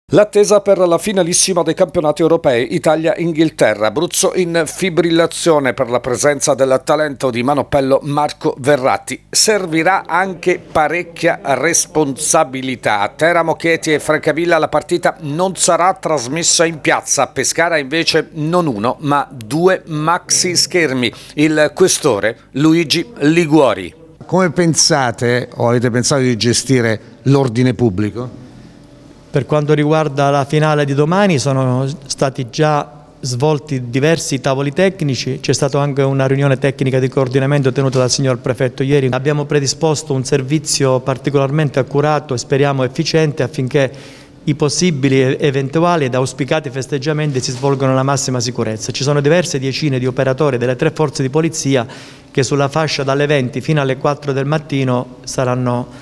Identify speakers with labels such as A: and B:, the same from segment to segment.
A: L'attesa per la finalissima dei campionati europei Italia-Inghilterra. Abruzzo in fibrillazione per la presenza del talento di Manopello Marco Verratti. Servirà anche parecchia responsabilità. A Teramo, Chieti e Francavilla la partita non sarà trasmessa in piazza. A Pescara invece non uno, ma due maxi schermi. Il questore Luigi Liguori.
B: Come pensate o avete pensato di gestire l'ordine pubblico?
C: Per quanto riguarda la finale di domani sono stati già svolti diversi tavoli tecnici, c'è stata anche una riunione tecnica di coordinamento tenuta dal signor prefetto ieri. Abbiamo predisposto un servizio particolarmente accurato e speriamo efficiente affinché i possibili eventuali ed auspicati festeggiamenti si svolgano nella massima sicurezza. Ci sono diverse decine di operatori delle tre forze di polizia che sulla fascia dalle 20 fino alle 4 del mattino saranno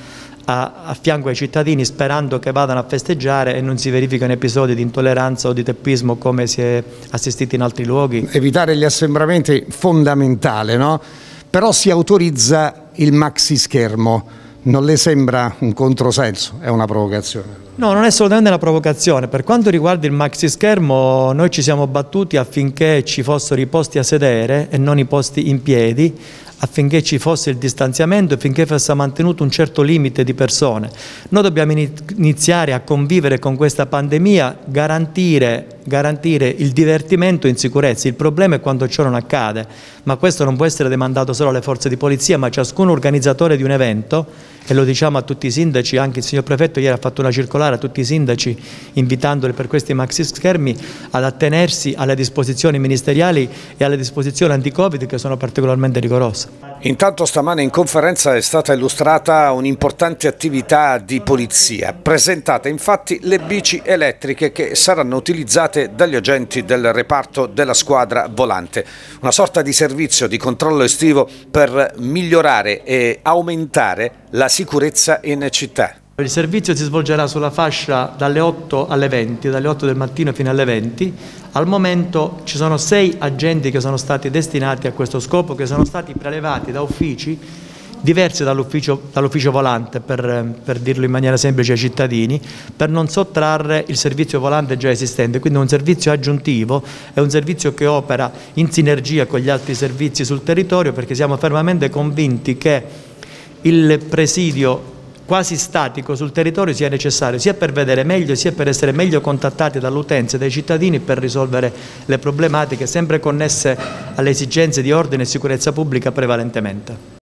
C: a fianco ai cittadini, sperando che vadano a festeggiare e non si verificano episodi di intolleranza o di teppismo come si è assistito in altri luoghi. Evitare
B: gli assembramenti è fondamentale, no? Però si autorizza il maxi schermo. Non le sembra un controsenso? È una provocazione?
C: No, non è assolutamente una provocazione. Per quanto riguarda il maxi schermo, noi ci siamo battuti affinché ci fossero i posti a sedere e non i posti in piedi, affinché ci fosse il distanziamento e affinché fosse mantenuto un certo limite di persone. Noi dobbiamo iniziare a convivere con questa pandemia, garantire il divertimento in sicurezza. Il problema è quando ciò non accade, ma questo non può essere demandato solo alle forze di polizia, ma ciascun organizzatore di un evento, e lo diciamo a tutti i sindaci. Anche il signor prefetto ieri ha fatto una circolare a tutti i sindaci invitandoli per questi maxi schermi ad attenersi alle disposizioni ministeriali e alle disposizioni anti-Covid, che sono particolarmente rigorose.
A: Intanto stamane in conferenza è stata illustrata un'importante attività di polizia. Presentate infatti le bici elettriche che saranno utilizzate dagli agenti del reparto della squadra volante. Una sorta di servizio di controllo estivo per migliorare e aumentare la sicurezza in città.
C: Il servizio si svolgerà sulla fascia dalle 8 alle 20, dalle 8 del mattino fino alle 20. Al momento ci sono 6 agenti che sono stati destinati a questo scopo, che sono stati prelevati da uffici diversi dall'ufficio volante, per dirlo in maniera semplice ai cittadini, per non sottrarre il servizio volante già esistente. Quindi è un servizio aggiuntivo, è un servizio che opera in sinergia con gli altri servizi sul territorio, perché siamo fermamente convinti che il presidio quasi statico sul territorio sia necessario, sia per vedere meglio, sia per essere meglio contattati dall'utenza e dai cittadini per risolvere le problematiche sempre connesse alle esigenze di ordine e sicurezza pubblica prevalentemente.